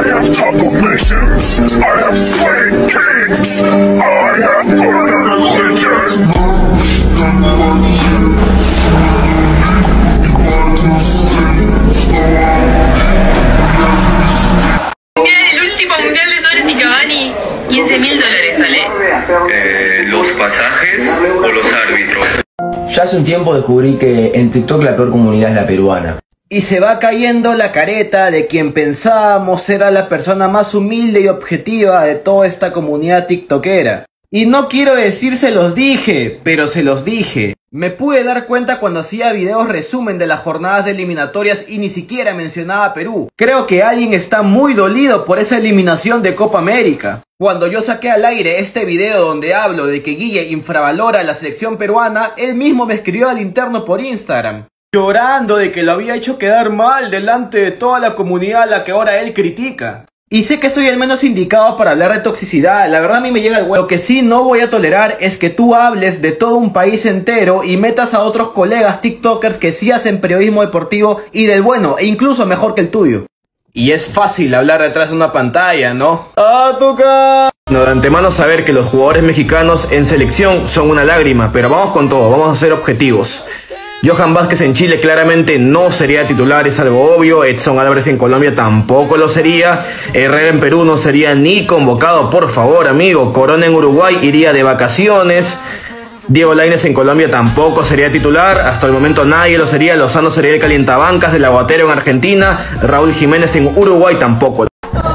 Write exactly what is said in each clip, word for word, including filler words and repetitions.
I have toppled nations, I have slain kings, I have murdered religion. El último mundial de Suárez y Cavani, quince mil dólares sale. Eh, ¿Los pasajes o los árbitros? Ya hace un tiempo descubrí que en TikTok la peor comunidad es la peruana. Y se va cayendo la careta de quien pensábamos era la persona más humilde y objetiva de toda esta comunidad tiktokera. Y no quiero decir se los dije, pero se los dije. Me pude dar cuenta cuando hacía videos resumen de las jornadas eliminatorias y ni siquiera mencionaba a Perú. Creo que alguien está muy dolido por esa eliminación de Copa América. Cuando yo saqué al aire este video donde hablo de que Guille infravalora a la selección peruana, él mismo me escribió al interno por Instagram, llorando de que lo había hecho quedar mal delante de toda la comunidad a la que ahora él critica. Y sé que soy el menos indicado para hablar de toxicidad, la verdad a mí me llega el huevo. Lo que sí no voy a tolerar es que tú hables de todo un país entero y metas a otros colegas tiktokers que sí hacen periodismo deportivo y del bueno, e incluso mejor que el tuyo. Y es fácil hablar detrás de una pantalla, ¿no? ¡Ah, toca! No, de antemano saber que los jugadores mexicanos en selección son una lágrima, pero vamos con todo, vamos a ser objetivos. Johan Vázquez en Chile claramente no sería titular, es algo obvio. Edson Álvarez en Colombia tampoco lo sería. Herrera en Perú no sería ni convocado, por favor, amigo. Corona en Uruguay iría de vacaciones. Diego Lainez en Colombia tampoco sería titular. Hasta el momento nadie lo sería. Lozano sería el calientabancas del Aguatero en Argentina. Raúl Jiménez en Uruguay tampoco.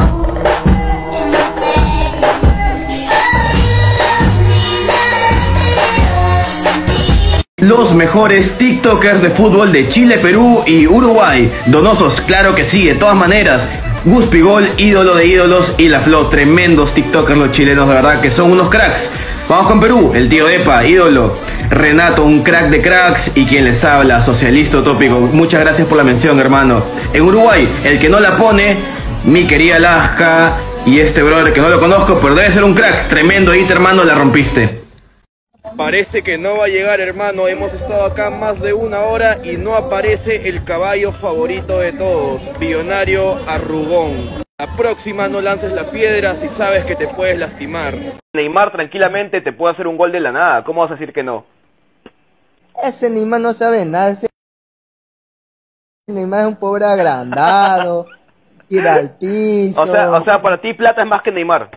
Los mejores tiktokers de fútbol de Chile, Perú y Uruguay. Donosos, claro que sí, de todas maneras. Gus Pigol, ídolo de ídolos, y La Flo, tremendos tiktokers los chilenos, de verdad que son unos cracks. Vamos con Perú, el tío Epa, ídolo. Renato, un crack de cracks, y quien les habla, socialista utópico. Muchas gracias por la mención, hermano. En Uruguay, el que no la pone, mi querida Lasca, y este brother que no lo conozco, pero debe ser un crack. Tremendo hit, hermano, la rompiste. Parece que no va a llegar, hermano. Hemos estado acá más de una hora y no aparece el caballo favorito de todos, Billonario Arrugón. La próxima no lances la piedra si sabes que te puedes lastimar. Neymar tranquilamente te puede hacer un gol de la nada. ¿Cómo vas a decir que no? Ese Neymar no sabe nada. Ese Neymar es un pobre agrandado. Tira al piso. O sea, o sea, para ti Plata es más que Neymar.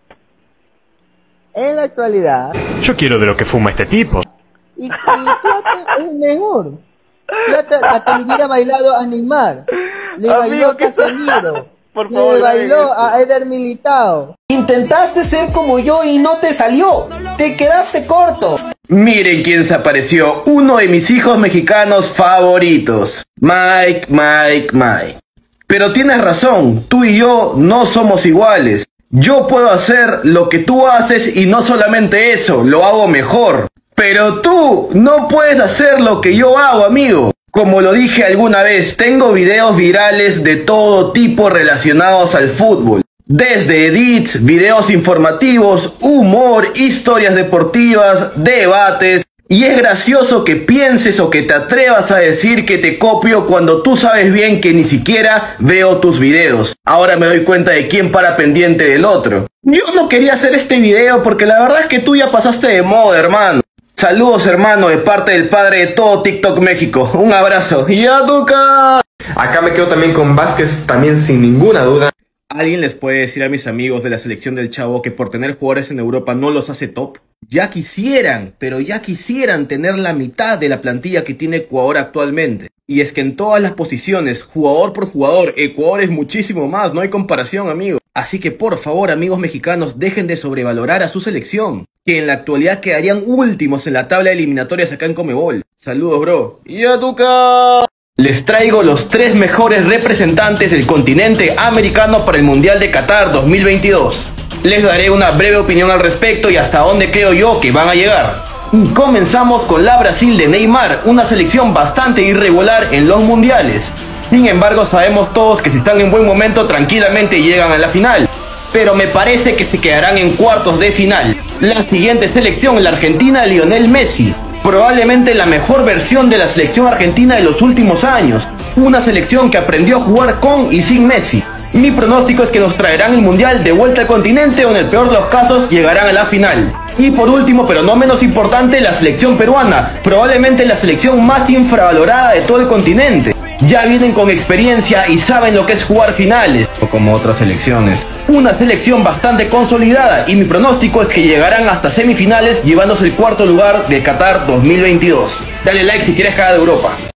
En la actualidad. Yo quiero de lo que fuma este tipo. Y, y Plata es mejor. Plata hasta le hubiera bailado a Neymar. Le bailó a Casemiro. Por favor, le bailó a Eder Militao. Intentaste ser como yo y no te salió. Te quedaste corto. Miren quién se apareció. Uno de mis hijos mexicanos favoritos. Mike, Mike, Mike. Pero tienes razón. Tú y yo no somos iguales. Yo puedo hacer lo que tú haces y no solamente eso, lo hago mejor. Pero tú no puedes hacer lo que yo hago, amigo. Como lo dije alguna vez, tengo videos virales de todo tipo relacionados al fútbol. Desde edits, videos informativos, humor, historias deportivas, debates. Y es gracioso que pienses o que te atrevas a decir que te copio cuando tú sabes bien que ni siquiera veo tus videos. Ahora me doy cuenta de quién para pendiente del otro. Yo no quería hacer este video porque la verdad es que tú ya pasaste de moda, hermano. Saludos, hermano, de parte del padre de todo TikTok México. Un abrazo. ¡Ya toca! Acá me quedo también con Vázquez, también sin ninguna duda. ¿Alguien les puede decir a mis amigos de la selección del Chavo que por tener jugadores en Europa no los hace top? Ya quisieran, pero ya quisieran tener la mitad de la plantilla que tiene Ecuador actualmente. Y es que en todas las posiciones, jugador por jugador, Ecuador es muchísimo más, no hay comparación, amigos. Así que por favor, amigos mexicanos, dejen de sobrevalorar a su selección, que en la actualidad quedarían últimos en la tabla de eliminatorias acá en Conmebol. Saludos, bro. ¡Ya toca! Les traigo los tres mejores representantes del continente americano para el Mundial de Qatar dos mil veintidós. Les daré una breve opinión al respecto y hasta dónde creo yo que van a llegar. Y comenzamos con la Brasil de Neymar, una selección bastante irregular en los mundiales. Sin embargo, sabemos todos que si están en buen momento tranquilamente llegan a la final. Pero me parece que se quedarán en cuartos de final. La siguiente selección, la Argentina de Lionel Messi. Probablemente la mejor versión de la selección argentina de los últimos años. Una selección que aprendió a jugar con y sin Messi. Mi pronóstico es que nos traerán el mundial de vuelta al continente o en el peor de los casos llegarán a la final. Y por último, pero no menos importante, la selección peruana, probablemente la selección más infravalorada de todo el continente. Ya vienen con experiencia y saben lo que es jugar finales, o como otras selecciones. Una selección bastante consolidada y mi pronóstico es que llegarán hasta semifinales llevándose el cuarto lugar de Qatar dos mil veintidós. Dale like si quieres cada de Europa.